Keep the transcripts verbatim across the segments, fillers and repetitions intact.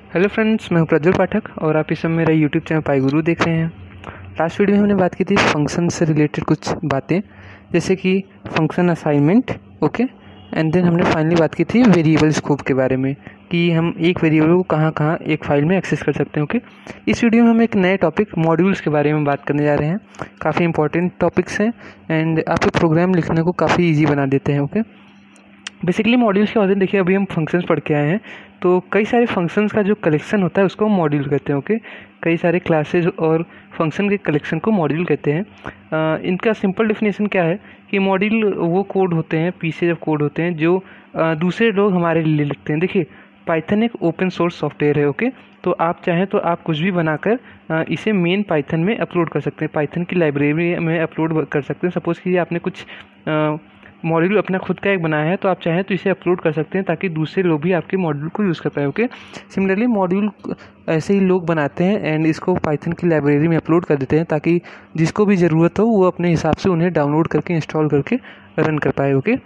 Hello friends, मैं हूं प्रज्वल पाठक और आप इस समय मेरा यूट्यूब चैनल pyGuru देख रहे हैं। लास्ट वीडियो में हमने बात की थी फंक्शन से रिलेटेड कुछ बातें, जैसे कि function assignment, okay. And then हमने फाइनली बात की थी वेरिएबल स्कोप के बारे में कि हम एक वेरिएबल को कहाँ कहाँ एक फाइल में एक्सेस कर सकते हैं, ओके। इस वीडियो में हम एक नए टॉपिक मॉड्यूल्स के बारे में बात करने जा रहे हैं। काफ़ी इंपॉर्टेंट टॉपिक्स हैं एंड आपके प्रोग्राम लिखने को काफ़ी ईजी बना देते हैं, ओके। बेसिकली मॉड्यूल्स के होते हैं, देखिए अभी हम फंक्शंस पढ़ के आए हैं, तो कई सारे फंक्शंस का जो कलेक्शन होता है उसको हम मॉड्यूल कहते हैं, ओके। कई सारे क्लासेस और फंक्शन के कलेक्शन को मॉड्यूल कहते हैं। आ, इनका सिंपल डेफिनेशन क्या है कि मॉड्यूल वो कोड होते हैं, पीसेज ऑफ कोड होते हैं जो आ, दूसरे लोग हमारे लिए लिखते हैं। देखिए पाइथन एक ओपन सोर्स सॉफ्टवेयर है, ओके। तो आप चाहें तो आप कुछ भी बनाकर आ, इसे मेन पाइथन में अपलोड कर सकते हैं, पाइथन की लाइब्रेरी में अपलोड कर सकते हैं। सपोज़ कीजिए आपने कुछ आ, मॉड्यूल अपना खुद का एक बनाया है, तो आप चाहें तो इसे अपलोड कर सकते हैं ताकि दूसरे लोग भी आपके मॉड्यूल को यूज़ कर पाए, ओके। सिमिलरली मॉड्यूल ऐसे ही लोग बनाते हैं एंड इसको पाइथन की लाइब्रेरी में अपलोड कर देते हैं ताकि जिसको भी ज़रूरत हो वो अपने हिसाब से उन्हें डाउनलोड करके इंस्टॉल करके रन कर पाए, ओके।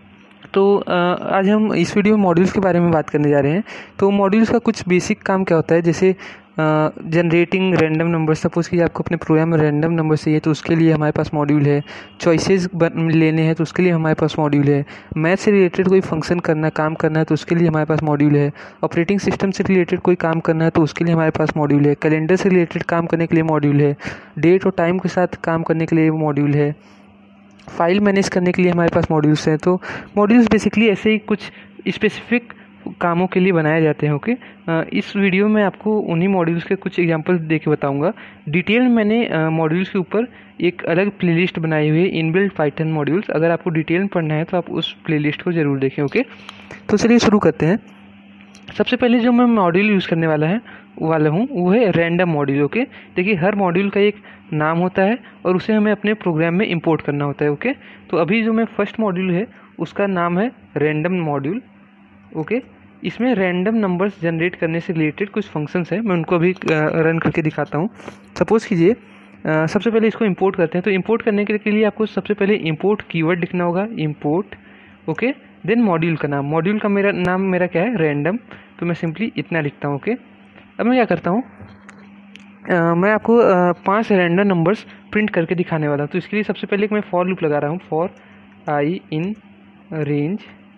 तो आज हम इस वीडियो में मॉड्यूल्स के बारे में बात करने जा रहे हैं। तो मॉड्यूल्स का कुछ बेसिक काम क्या होता है, जैसे जनरेटिंग रैंडम नंबर। सपोज़ कि आपको अपने प्रोग्राम में रैंडम नंबर चाहिए तो उसके लिए हमारे पास मॉड्यूल है। चॉइसेस लेने हैं तो उसके लिए हमारे पास मॉड्यूल है। मैथ से रिलेटेड कोई फंक्शन करना काम करना है तो उसके लिए हमारे पास मॉड्यूल है। ऑपरेटिंग सिस्टम से रिलेटेड कोई काम करना है तो उसके लिए हमारे पास मॉड्यूल है। कैलेंडर से रिलेटेड काम करने के लिए मॉड्यूल है। डेट और टाइम के साथ काम करने के लिए मॉड्यूल है। फाइल मैनेज करने के लिए हमारे पास मॉड्यूल्स हैं। तो मॉड्यूल्स बेसिकली ऐसे ही कुछ स्पेसिफिक कामों के लिए बनाए जाते हैं, ओके। इस वीडियो में आपको उन्हीं मॉड्यूल्स के कुछ एग्जांपल दे के बताऊँगा। डिटेल में मैंने मॉड्यूल्स के ऊपर एक अलग प्लेलिस्ट बनाई हुई है, इनबिल्ट पाइथन मॉड्यूल्स। अगर आपको डिटेल में पढ़ना है तो आप उस प्लेलिस्ट को ज़रूर देखें, ओके। तो चलिए शुरू करते हैं। सबसे पहले जो मैं मॉड्यूल यूज़ करने वाला है वाला हूँ वो है रैंडम मॉड्यूल, ओके। देखिए हर मॉड्यूल का एक नाम होता है और उसे हमें अपने प्रोग्राम में इंपोर्ट करना होता है, ओके। तो अभी जो मैं फर्स्ट मॉड्यूल है उसका नाम है रैंडम मॉड्यूल, ओके। इसमें रैंडम नंबर्स जनरेट करने से रिलेटेड कुछ फंक्शंस हैं, मैं उनको अभी रन करके दिखाता हूँ। सपोज़ कीजिए सबसे पहले इसको इंपोर्ट करते हैं। तो इंपोर्ट करने के लिए आपको सबसे पहले इंपोर्ट कीवर्ड लिखना होगा, इंपोर्ट, ओके। देन मॉड्यूल का नाम, मॉड्यूल का मेरा नाम मेरा क्या है, रैंडम। तो मैं सिंपली इतना लिखता हूँ, ओके। अब मैं क्या करता हूँ, Uh, मैं आपको uh, पांच रैंडम नंबर्स प्रिंट करके दिखाने वाला हूँ। तो इसके लिए सबसे पहले मैं फॉर लूप लगा रहा हूँ, for i in range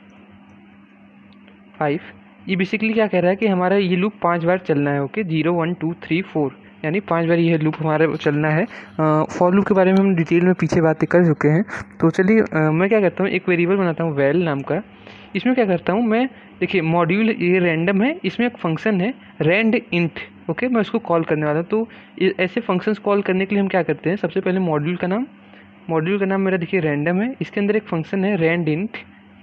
five. ये बेसिकली क्या कह रहा है कि हमारा ये लूप पांच बार चलना है, okay. Zero one two three four यानी पांच बार ये लूप हमारा चलना है। फॉर uh, लूप के बारे में हम डिटेल में पीछे बातें कर चुके हैं। तो चलिए uh, मैं क्या करता हूँ, एक वेरिएबल बनाता हूँ वेल नाम का। इसमें क्या करता हूँ मैं, देखिए मॉड्यूल ये रैंडम है, इसमें एक फंक्शन है रैंड इंट, ओके। मैं उसको कॉल करने वाला हूँ। तो ऐसे फंक्शंस कॉल करने के लिए हम क्या करते हैं, सबसे पहले मॉड्यूल का नाम, मॉड्यूल का नाम मेरा देखिए रैंडम है, इसके अंदर एक फंक्शन है रैंड इंट,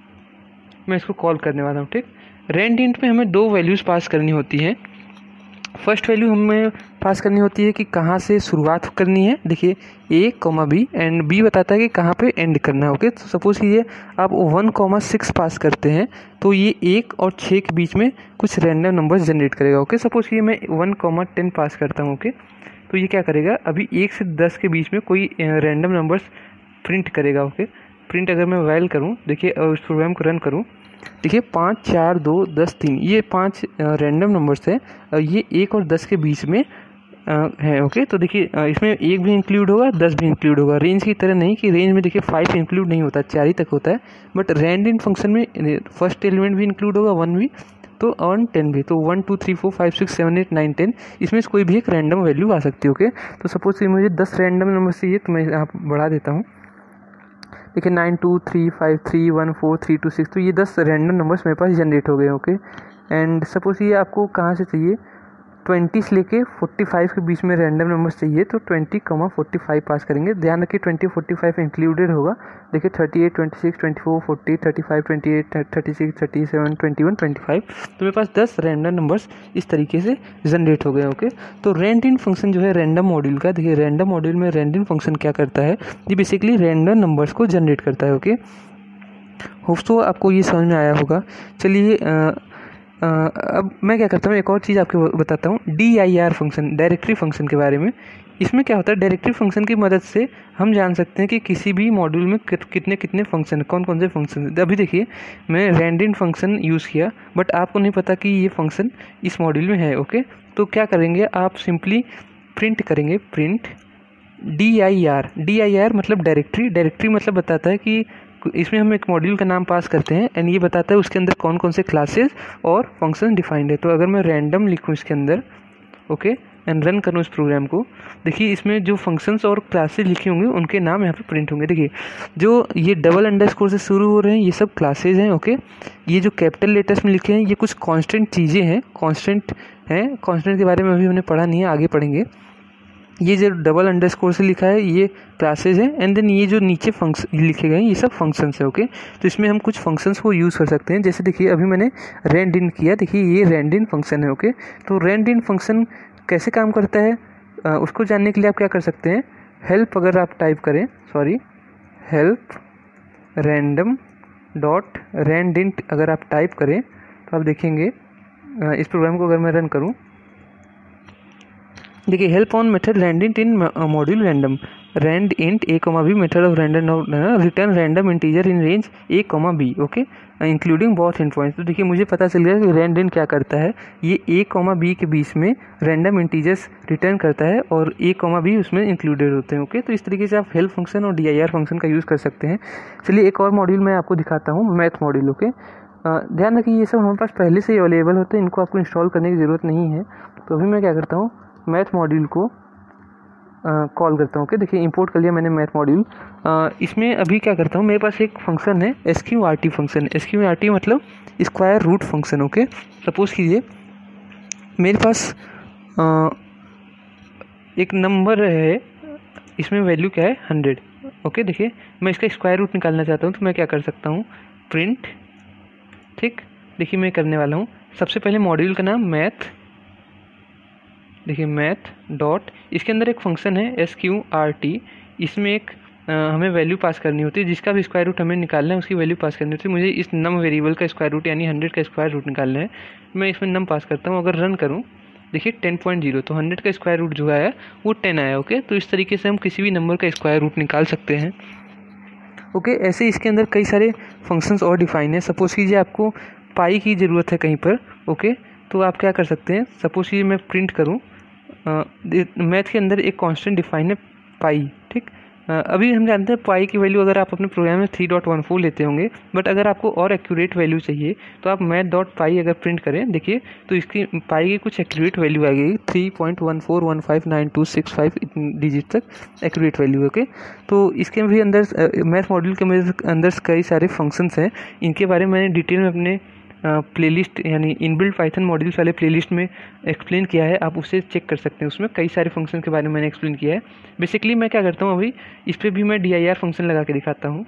मैं इसको कॉल करने वाला हूँ, ठीक। रैंड इंट में हमें दो वैल्यूज़ पास करनी होती हैं। फर्स्ट वैल्यू हमें पास करनी होती है कि कहाँ से शुरुआत करनी है, देखिए a comma b, and b बताता है कि कहाँ पे एंड करना है, ओके। तो सपोज कीजिए आप वन कॉमा सिक्स पास करते हैं तो ये एक और छः के बीच में कुछ रैंडम नंबर्स जनरेट करेगा, ओके। सपोज कीजिए मैं वन कॉमा टेन पास करता हूँ, ओके। तो ये क्या करेगा, अभी एक से दस के बीच में कोई रैंडम नंबर्स प्रिंट करेगा, ओके। प्रिंट अगर मैं वैल करूँ, देखिए उस प्रोग्राम को रन करूँ, देखिए पाँच चार दो दस तीन, ये पांच रैंडम नंबर्स है, ये एक और दस के बीच में है, ओके। तो देखिए इसमें एक भी इंक्लूड होगा, दस भी इंक्लूड होगा। रेंज की तरह नहीं कि रेंज में देखिए फाइव इंक्लूड नहीं होता, चार ही तक होता है। बट रैंड इन फंक्शन में फर्स्ट एलिमेंट भी इंक्लूड होगा, वन भी, तो और टेन भी। तो one two three four five six seven eight nine ten, इसमें से कोई भी एक रैंडम वैल्यू आ सकती है, ओके। तो सपोज कि मुझे दस रैंडम नंबर चाहिए तो मैं यहाँ बढ़ा देता हूँ, देखिए nine two three five three one four three two six. तो ये दस रैंडम नंबर्स मेरे पास जनरेट हो गए, ओके। एंड सपोज ये आपको कहाँ से चाहिए, ट्वेंटी से लेके फोर्टी फाइव के बीच में रैंडम नंबर्स चाहिए, तो ट्वेंटी कमा फोर्टी फाइव पास करेंगे। ध्यान रखिए ट्वेंटी फोर्टी फाइव इंक्लूडेड होगा, देखिए thirty eight twenty six twenty four forty thirty five twenty eight thirty six thirty seven twenty one twenty five. तो मेरे पास दस रैंडम नंबर्स इस तरीके से जनरेट हो गए, ओके। तो रैंड इन फंक्शन जो है रैंडम मॉड्यूल का, देखिए रैंडम मॉड्यूल में रैंड इन फंक्शन क्या करता है, ये बेसिकली रैंडम नंबर्स को जनरेट करता है, ओके। होप्स तो आपको ये समझ में आया होगा। चलिए अब मैं क्या करता हूँ, एक और चीज़ आपको बताता हूँ, D I R function, directory function के बारे में। इसमें क्या होता है, डायरेक्टरी फंक्शन की मदद से हम जान सकते हैं कि किसी भी मॉड्यूल में कितने कितने फंक्शन है, कौन कौन से फंक्शन है। अभी देखिए मैं रैंडम फंक्शन यूज़ किया, बट आपको नहीं पता कि ये फंक्शन इस मॉड्यूल में है। ओके, तो क्या करेंगे आप, सिंपली प्रिंट करेंगे, print D I R. D I R मतलब डायरेक्टरी। डायरेक्टरी मतलब बताता है कि इसमें हम एक मॉड्यूल का नाम पास करते हैं एंड ये बताता है उसके अंदर कौन कौन से क्लासेस और फंक्शन डिफाइंड है। तो अगर मैं रैंडम लिखूँ इसके अंदर, ओके, एंड रन करूँ इस प्रोग्राम को, देखिए इसमें जो फंक्शंस और क्लासेस लिखे होंगे उनके नाम यहाँ पे प्रिंट होंगे। देखिए जो ये डबल अंडरस्कोर से शुरू हो रहे हैं ये सब क्लासेज हैं। ओके, ये जो कैपिटल लेटर्स में लिखे हैं ये कुछ कांस्टेंट चीज़ें हैं, कांस्टेंट हैं। कांस्टेंट के बारे में अभी हमने पढ़ा नहीं है, आगे पढ़ेंगे। ये जो डबल अंडरस्कोर से लिखा है ये क्लासेज है एंड देन ये जो नीचे फंक्शन लिखे गए हैं ये सब फंक्शंस है। ओके, तो इसमें हम कुछ फंक्शंस को यूज़ कर सकते हैं। जैसे देखिए अभी मैंने रैंड इन किया, देखिए ये रैंड इन फंक्शन है। ओके, तो रैंड इन फंक्शन कैसे काम करता है आ, उसको जानने के लिए आप क्या कर सकते हैं, हेल्प अगर आप टाइप करें, sorry help random dot randint अगर आप टाइप करें तो आप देखेंगे आ, इस प्रोग्राम को अगर मैं रन करूँ, देखिए help on method randint in module random, randint A comma B method of random return random integer in range A comma B, okay, including both end points. तो देखिए मुझे पता चल गया कि रैंड इंट क्या करता है, ये ए कॉमा बी के बीच में रैंडम इंटीजर्स रिटर्न करता है और ए कॉमा बी उसमें इंक्लूडेड होते हैं। ओके, तो इस तरीके से आप हेल्प फंक्शन और डी आई आर फंक्शन का यूज़ कर सकते हैं। चलिए एक और मॉड्यूल मैं आपको दिखाता हूँ, मैथ मॉड्यूल। ओके, ध्यान रखिए ये सब हमारे पास पहले से ही अवेलेबल होते हैं, इनको आपको इंस्टॉल करने की ज़रूरत नहीं है। तो अभी मैं क्या करता हूँ, मैथ मॉड्यूल को कॉल करता हूँ। ओके, देखिए इंपोर्ट कर लिया मैंने मैथ मॉड्यूल। इसमें अभी क्या करता हूँ, मेरे पास एक फंक्शन है S Q R T function. S Q R T मतलब square root function. Okay, suppose कीजिए मेरे पास आ, एक नंबर है, इसमें वैल्यू क्या है हंड्रेड। ओके, देखिए मैं इसका स्क्वायर रूट निकालना चाहता हूँ तो मैं क्या कर सकता हूँ, प्रिंट, ठीक, देखिए मैं करने वाला हूँ सबसे पहले मॉड्यूल का नाम मैथ, देखिए मैथ डॉट, इसके अंदर एक फंक्शन है एस क्यू आर टी, इसमें एक आ, हमें वैल्यू पास करनी होती है, जिसका भी स्क्वायर रूट हमें निकालना है उसकी वैल्यू पास करनी होती है। मुझे इस नम वेरिएबल का स्क्वायर रूट यानी हंड्रेड का स्क्वायर रूट निकालना है, मैं इसमें नम पास करता हूँ। अगर रन करूँ देखिए टेन पॉइंट जीरो, तो हंड्रेड का स्क्वायर रूट जो आया वो टेन आया। ओके, तो इस तरीके से हम किसी भी नंबर का स्क्वायर रूट निकाल सकते हैं। ओके, ऐसे इसके अंदर कई सारे फंक्शंस और डिफाइन है। सपोज कीजिए आपको पाई की ज़रूरत है कहीं पर, ओके, तो आप क्या कर सकते हैं, सपोज कीजिए मैं प्रिंट करूँ, मैथ के अंदर एक कांस्टेंट डिफाइन है पाई, ठीक। uh, अभी हम जानते हैं पाई की वैल्यू अगर आप अपने प्रोग्राम में थ्री डॉट वन फोर लेते होंगे, बट अगर आपको और एक्यूरेट वैल्यू चाहिए तो आप मैथ डॉट पाई अगर प्रिंट करें, देखिए तो इसकी पाई की कुछ एक्यूरेट वैल्यू आएगी three point one four one five nine two six five digit तक एक्यूरेट वैल्यू। ओके, तो इसके भी अंदर मैथ मॉड्यूल के अंदर कई सारे फंक्शंस हैं, इनके बारे में मैंने डिटेल में अपने प्लेलिस्ट uh, यानी इनबिल्ट पाइथन मॉड्यूल्स वाले प्लेलिस्ट में एक्सप्लेन किया है, आप उसे चेक कर सकते हैं। उसमें कई सारे फंक्शन के बारे में मैंने एक्सप्लेन किया है। बेसिकली मैं क्या करता हूँ, अभी इस पर भी मैं डी आई आर फंक्शन लगा के दिखाता हूँ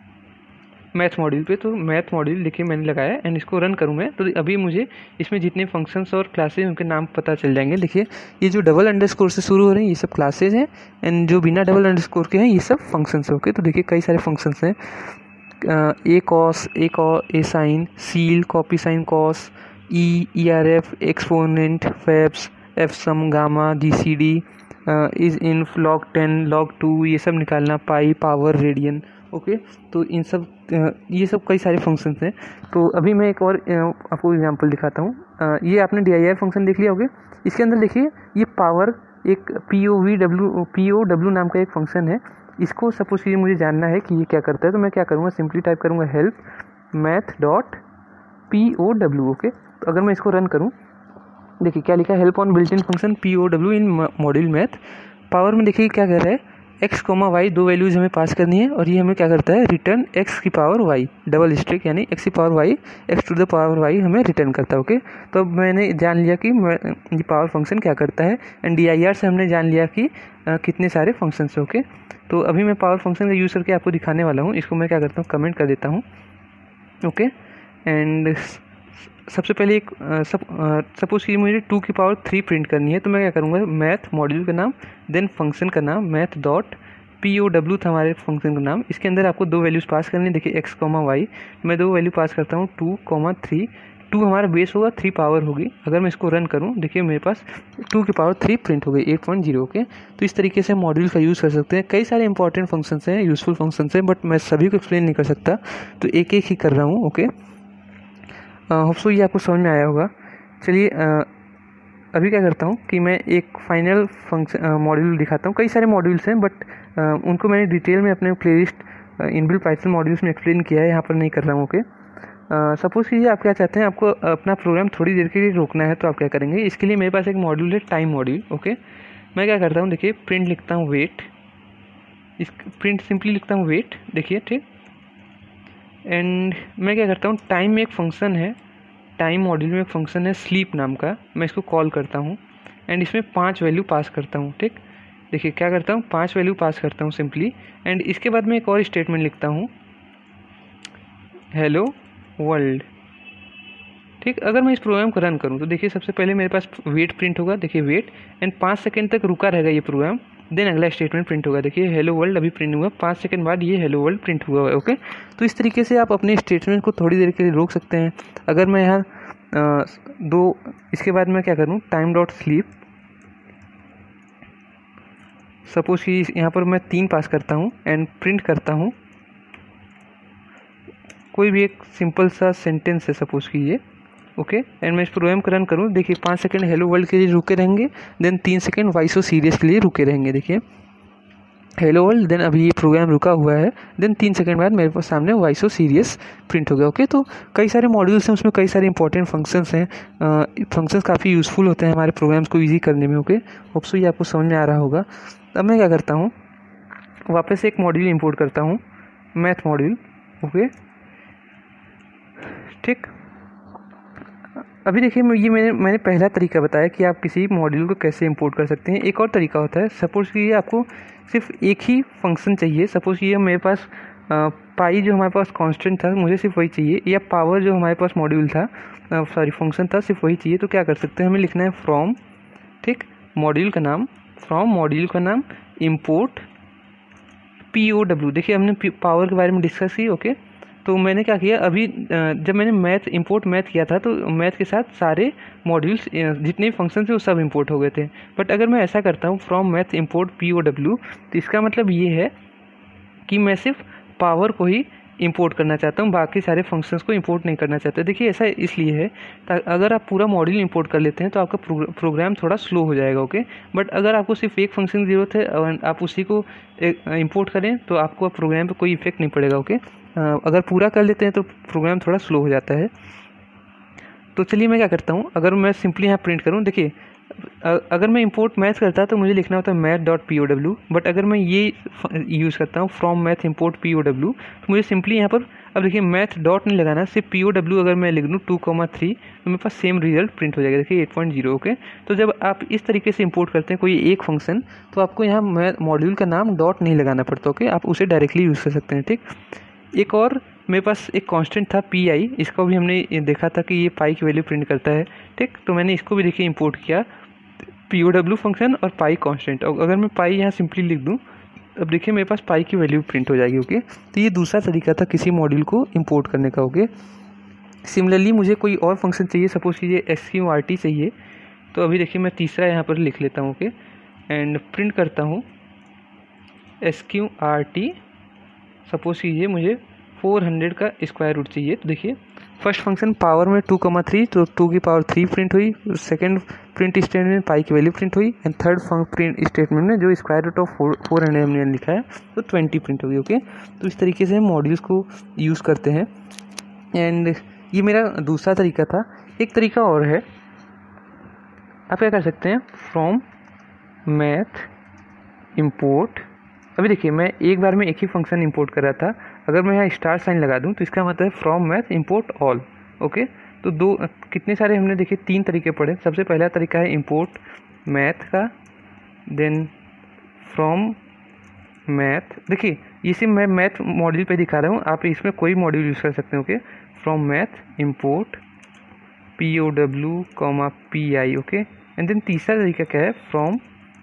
मैथ मॉड्यूल पे। तो मैथ मॉड्यूल देखिए मैंने लगाया एंड इसको रन करूँ मैं, तो अभी मुझे इसमें जितने फंक्शंस और क्लासेज उनके नाम पता चल जाएंगे। देखिए ये जो डबल अंडरस्कोर से शुरू हो रहे हैं ये सब क्लासेज हैं एंड जो बिना डबल अंडरस्कोर के हैं ये सब फंक्शंस हैं। ओके, तो देखिए कई सारे फंक्शंस हैं, ए cos, acos asin, ceil, copysign cos, e, E R F, exponent, fabs, F sum, gamma, G C D, is in, log ten, log two, ये सब निकालना, पाई, पावर, रेडियन। ओके, तो इन सब ये सब कई सारे फंक्शंस हैं। तो अभी मैं एक और आपको एग्जांपल दिखाता हूँ। ये आपने डी आई आर फंक्शन देख लिया होगा, इसके अंदर देखिए ये पावर एक P O V W P O W नाम का एक फंक्शन है। इसको सपोज कीजिए मुझे जानना है कि ये क्या करता है, तो मैं क्या करूँगा, सिंपली टाइप करूँगा help math dot P O W. Okay, तो अगर मैं इसको रन करूँ, देखिए क्या लिखा है, help on built in function P O W in module math. Power में देखिए क्या कर रहा है, एक्स कोमा वाई दो वैल्यूज़ हमें पास करनी है और ये हमें क्या करता है, रिटर्न एक्स की पावर वाई, डबल स्ट्रिक यानी एक्स की power Y, X to the power Y हमें रिटर्न करता है। ओके, तो मैंने जान लिया कि ये पावर फंक्शन क्या करता है एंड डी आई आर से हमने जान लिया कि आ, कितने सारे फंक्शंस हैं। ओके, तो अभी मैं पावर फंक्शन का यूज़ करके आपको दिखाने वाला हूँ। इसको मैं क्या करता हूँ, कमेंट कर देता हूँ। ओके, एंड सबसे पहले एक सब सपोज कि मुझे टू की पावर थ्री प्रिंट करनी है, तो मैं क्या करूँगा, मैथ मॉड्यूल का नाम देन फंक्शन का नाम math dot P O W था हमारे फंक्शन का नाम। इसके अंदर आपको दो वैल्यूज़ पास करनी है, देखिए एक्स कॉमा वाई, मैं दो वैल्यू पास करता हूँ टू कॉमा थ्री, टू हमारा बेस होगा, थ्री पावर होगी। अगर मैं इसको रन करूँ, देखिए मेरे पास टू की पावर थ्री प्रिंट हो गई, एट पॉइंट जीरो। ओके, तो इस तरीके से मॉड्यूल का यूज़ कर सकते हैं। कई सारे इंपॉर्टेंट फंक्शंस हैं, यूज़फुल फंक्शंस हैं, बट मैं सभी को एक्सप्लेन नहीं कर सकता, तो एक एक ही कर रहा हूँ। ओके, होप सो ये आपको समझ में आया होगा। चलिए अभी क्या करता हूँ कि मैं एक फाइनल फंक्शन मॉड्यूल दिखाता हूँ। कई सारे मॉड्यूल्स हैं, बट उनको मैंने डिटेल में अपने प्लेलिस्ट इनबिल्ट पाइथन मॉड्यूल्स में एक्सप्लेन किया है, यहाँ पर नहीं कर रहा हूँ। ओके, सपोज कीजिए आप क्या चाहते हैं, आपको अपना प्रोग्राम थोड़ी देर के लिए रोकना है, तो आप क्या करेंगे, इसके लिए मेरे पास एक मॉड्यूल है टाइम मॉड्यूल। ओके, मैं क्या करता हूँ, देखिए प्रिंट लिखता हूँ वेट, इस प्रिंट सिंपली लिखता हूँ वेट, देखिए ठीक। एंड मैं क्या करता हूँ, टाइम में एक फंक्शन है, टाइम मॉड्यूल में एक फंक्शन है स्लीप नाम का, मैं इसको कॉल करता हूँ एंड इसमें पांच वैल्यू पास करता हूँ। ठीक, देखिए क्या करता हूँ, पांच वैल्यू पास करता हूँ सिंपली। एंड इसके बाद मैं एक और स्टेटमेंट लिखता हूँ, हेलो वर्ल्ड। ठीक, अगर मैं इस प्रोग्राम को रन करूँ तो देखिए सबसे पहले मेरे पास वेट प्रिंट होगा, देखिए वेट, एंड पाँच सेकंड तक रुका रहेगा ये प्रोग्राम, देन अगला स्टेटमेंट प्रिंट होगा। देखिए हेलो वर्ल्ड अभी प्रिंट हुआ, पाँच सेकंड बाद ये हेलो वर्ल्ड प्रिंट हुआ है। ओके, तो इस तरीके से आप अपने स्टेटमेंट को थोड़ी देर के लिए रोक सकते हैं। अगर मैं यहाँ दो, इसके बाद मैं क्या करूँ, टाइम डॉट स्लीप, सपोज कि यहाँ पर मैं तीन पास करता हूँ एंड प्रिंट करता हूँ कोई भी एक सिंपल सा सेंटेंस है, सपोज कीजिए। ओके, एंड मैं इस प्रोग्राम को रन करूँ, देखिए पाँच सेकंड हेलो वर्ल्ड के लिए रुके रहेंगे, देन तीन सेकंड वाई सो सीरियस के लिए रुके रहेंगे। देखिए हेलो वर्ल्ड, देन अभी ये प्रोग्राम रुका हुआ है, देन तीन सेकंड बाद मेरे पास सामने वाई सो सीरियस प्रिंट हो गया। ओके, तो कई सारे मॉड्यूल्स हैं, उसमें कई सारे इंपॉर्टेंट फंक्शंस हैं, फंक्शंस काफ़ी यूज़फुल होते हैं हमारे प्रोग्राम्स को ईजी करने में। ओके, होप सो ये आपको समझ में आ रहा होगा। अब मैं क्या करता हूँ, वापस से एक मॉड्यूल इंपोर्ट करता हूँ, मैथ मॉड्यूल। ओके, ठीक, अभी देखिए ये मैंने मैंने पहला तरीका बताया कि आप किसी मॉड्यूल को कैसे इंपोर्ट कर सकते हैं। एक और तरीका होता है, सपोज कीजिए आपको सिर्फ एक ही फंक्शन चाहिए, सपोज कीजिए मेरे पास पाई जो हमारे पास कांस्टेंट था, मुझे सिर्फ वही चाहिए, या पावर जो हमारे पास मॉड्यूल था, सॉरी फंक्शन था, सिर्फ वही चाहिए। तो क्या कर सकते हैं, हमें लिखना है फ्रॉम, ठीक, मॉड्यूल का नाम, फ्रॉम मॉड्यूल का नाम इम्पोर्ट पी ओ डब्ल्यू। देखिए हमने पावर के बारे में डिस्कस की। ओके, तो मैंने क्या किया, अभी जब मैंने मैथ इंपोर्ट मैथ किया था तो मैथ के साथ सारे मॉड्यूल्स जितने भी फंक्शन थे वो सब इंपोर्ट हो गए थे। बट अगर मैं ऐसा करता हूँ from math import P O W, तो इसका मतलब ये है कि मैं सिर्फ पावर को ही इंपोर्ट करना चाहता हूँ, बाकी सारे फंक्शंस को इंपोर्ट नहीं करना चाहता। देखिए ऐसा इसलिए है, अगर आप पूरा मॉड्यूल इंपोर्ट कर लेते हैं तो आपका प्रोग्राम थोड़ा स्लो हो जाएगा। ओके, बट अगर आपको सिर्फ एक फंक्शन की ज़रूरत है और आप उसी को इंपोर्ट करें तो आपको प्रोग्राम पे कोई इफेक्ट नहीं पड़ेगा। ओके, अगर पूरा कर लेते हैं तो प्रोग्राम थोड़ा स्लो हो जाता है। तो चलिए मैं क्या करता हूँ, अगर मैं सिंपली यहाँ प्रिंट करूँ, देखिए अगर मैं इंपोर्ट मैथ करता तो मुझे लिखना होता है math dot P O W, but अगर मैं ये यूज़ करता हूँ from math import P O W, तो मुझे सिंपली यहाँ पर, अब देखिए मैथ डॉट नहीं लगाना, सिर्फ पी ओ डब्ल्यू अगर मैं लिख दूँ टू कॉमा थ्री, तो मेरे पास सेम रिजल्ट प्रिंट हो जाएगा। देखिए एट पॉइंट जीरो। ओके, तो जब आप इस तरीके से इंपोर्ट करते हैं कोई एक फंक्शन, तो आपको यहाँ मॉड्यूल का नाम डॉट नहीं लगाना पड़ता। ओके, आप उसे डायरेक्टली यूज़ कर सकते हैं। ठीक, एक और मेरे पास एक कांस्टेंट था पी आई, इसको भी हमने देखा था कि ये पाई की वैल्यू प्रिंट करता है। ठीक, तो मैंने इसको भी देखिए इंपोर्ट किया, पी ओ डब्ल्यू फंक्शन और पाई कांस्टेंट। और अगर मैं पाई यहाँ सिंपली लिख दूँ, अब देखिए मेरे पास पाई की वैल्यू प्रिंट हो जाएगी। ओके, तो ये दूसरा तरीका था किसी मॉड्यूल को इंपोर्ट करने का। ओके, सिमिलरली मुझे कोई और फंक्शन चाहिए, सपोज कीजिए एस क्यू आर टी चाहिए, तो अभी देखिए मैं तीसरा यहाँ पर लिख लेता हूँ। ओके, एंड प्रिंट करता हूँ S Q R T, suppose कीजिए मुझे फोर हंड्रेड का स्क्वायर रूट चाहिए। तो देखिए फर्स्ट फंक्शन पावर में टू कमा थ्री, तो टू की पावर थ्री प्रिंट हुई, सेकंड प्रिंट स्टेटमेंट में पाई की वैल्यू प्रिंट हुई, एंड थर्ड प्रिंट स्टेटमेंट में जो square root of four four hundred हमने लिखा है तो ट्वेंटी प्रिंट होगी। ओके, तो इस तरीके से हम मॉड्यूल्स को यूज़ करते हैं। एंड ये मेरा दूसरा तरीका था। एक तरीका और है, आप क्या कर सकते हैं, फ्रॉम मैथ इंपोर्ट, अभी देखिए मैं एक बार में एक ही फंक्शन इंपोर्ट कर रहा था, अगर मैं यहाँ स्टार साइन लगा दूँ तो इसका मतलब है from math import all. Okay, तो दो कितने सारे हमने देखिए तीन तरीके पढ़े। सबसे पहला तरीका है इंपोर्ट मैथ का, देन फ्रॉम मैथ, देखिए इसे मैं मैथ मॉड्यूल पे दिखा रहा हूँ, आप इसमें कोई मॉड्यूल यूज़ कर सकते हैं। Okay, from math import P O W comma P I. Okay, and then तीसरा तरीका क्या है, from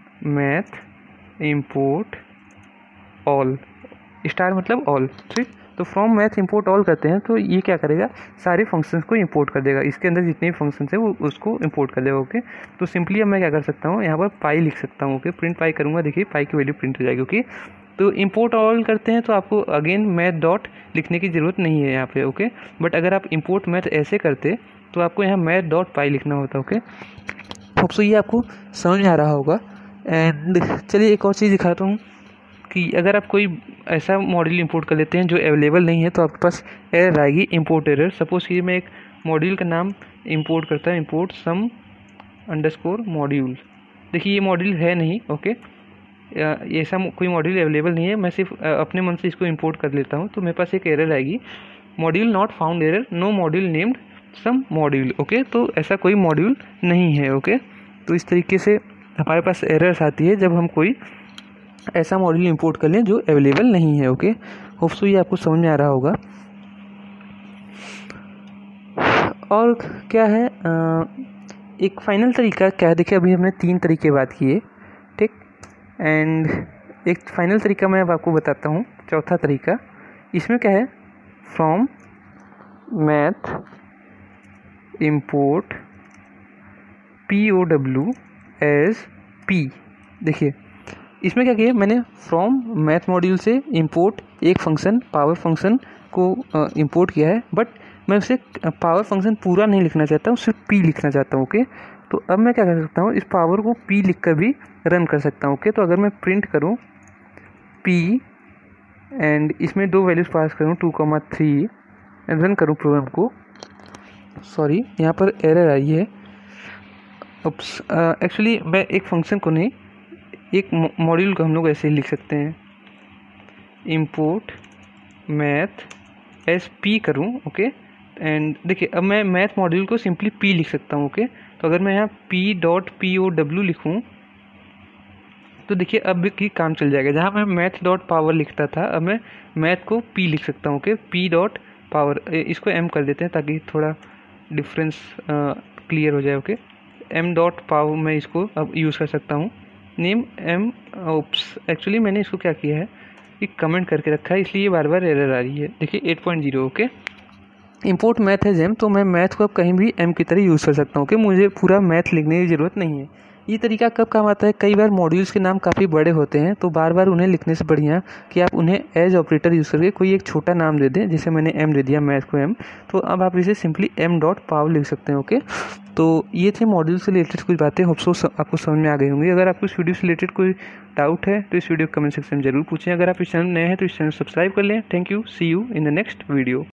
math import all, star मतलब ऑल। ठीक, तो फ्रॉम मैथ इंपोर्ट ऑल करते हैं तो ये क्या करेगा, सारे फंक्शंस को इंपोर्ट कर देगा, इसके अंदर जितने भी फंक्शंस है वो उसको इंपोर्ट कर देगा। ओके, तो सिंपली अब मैं क्या कर सकता हूँ, यहाँ पर पाई लिख सकता हूँ। ओके, प्रिंट पाई करूँगा, देखिए पाई की वैल्यू प्रिंट हो जाएगी। ओके, तो इंपोर्ट ऑल करते हैं तो आपको अगेन मैथ डॉट लिखने की ज़रूरत नहीं है यहाँ पे। ओके, बट अगर आप इंपोर्ट मैथ ऐसे करते तो आपको यहाँ मैथ डॉट पाई लिखना होता। ओके, होप सो ये आपको समझ में आ रहा होगा। एंड चलिए एक और चीज़ दिखाता हूँ कि अगर आप कोई ऐसा मॉड्यूल इंपोर्ट कर लेते हैं जो अवेलेबल नहीं है तो आपके पास एरर आएगी, इंपोर्ट एरर। सपोज कि मैं एक मॉड्यूल का नाम इंपोर्ट करता हूँ, इंपोर्ट सम अंडरस्कोर मॉड्यूल। देखिए ये मॉड्यूल है नहीं। ओके, ऐसा कोई मॉड्यूल अवेलेबल नहीं है, मैं सिर्फ अपने मन से इसको इंपोर्ट कर लेता हूँ, तो मेरे पास एक एरर आएगी, module not found error, no module named some module. Okay, तो ऐसा कोई मॉड्यूल नहीं है। ओके, तो इस तरीके से हमारे पास एरर्स आती है जब हम कोई ऐसा मॉड्यूल इंपोर्ट कर लें जो अवेलेबल नहीं है। ओके, होप सो ये आपको समझ में आ रहा होगा। और क्या है आ, एक फाइनल तरीका क्या है, देखिए अभी हमने तीन तरीके बात किए, ठीक, एंड एक फाइनल तरीका मैं अब आपको बताता हूँ, चौथा तरीका। इसमें क्या है, from math import P O W as P. देखिए इसमें क्या किया मैंने, फ्रॉम मैथ मॉड्यूल से इंपोर्ट एक फंक्शन पावर फंक्शन को इंपोर्ट किया है, बट मैं उसे पावर फंक्शन पूरा नहीं लिखना चाहता हूँ, सिर्फ पी लिखना चाहता हूँ। ओके, तो अब मैं क्या कर सकता हूँ, इस पावर को पी लिख कर भी रन कर सकता हूँ। ओके, तो अगर मैं प्रिंट करूँ पी एंड इसमें दो वैल्यूज़ पास करूँ two comma three and run करूँ प्रोग्राम को, सॉरी यहाँ पर एरर आई है। एक्चुअली मैं एक फंक्शन को नहीं, एक मॉड्यूल को हम लोग ऐसे ही लिख सकते हैं, इंपोर्ट मैथ एस पी करूँ। ओके, एंड देखिए अब मैं मैथ मॉड्यूल को सिंपली पी लिख सकता हूँ। ओके, तो अगर मैं यहाँ P dot P O W लिखूँ तो देखिए अब भी काम चल जाएगा। जहाँ मैं मैथ डॉट पावर लिखता था अब मैं मैथ को पी लिख सकता हूँ। ओके, पी डॉट पावर, इसको एम कर देते हैं ताकि थोड़ा डिफरेंस क्लियर हो जाए। ओके, एम डॉट पावर मैं इसको अब यूज़ कर सकता हूँ। नेम एम ओप्स, एक्चुअली मैंने इसको क्या किया है, एक कमेंट करके रखा है, इसलिए बार बार एरर आ रही है। देखिए eight point zero. Okay, import math है एम, तो मैं मैथ को अब कहीं भी एम की तरह यूज़ कर सकता हूँ कि मुझे पूरा मैथ लिखने की ज़रूरत नहीं है। ये तरीका कब काम आता है, कई बार मॉड्यूल्स के नाम काफ़ी बड़े होते हैं तो बार बार उन्हें लिखने से बढ़िया कि आप उन्हें एज ऑपरेटर यूज़ करके कोई एक छोटा नाम दे दें, जैसे मैंने एम दे दिया मैथ को एम, तो अब आप इसे सिंपली एम डॉट पावर लिख सकते हैं। ओके, तो ये थे मॉड्यूल से रिलेटेड कुछ बातें, होप सो आपको समझ में आ गई होंगी। अगर आपको इस वीडियो से रिलेटेड कोई डाउट है तो इस वीडियो कमेंट सेक्शन में जरूर पूछें। अगर आप इस चैनल नए हैं तो इस चैनल सब्सक्राइब कर लें। Thank you, see you in the next video.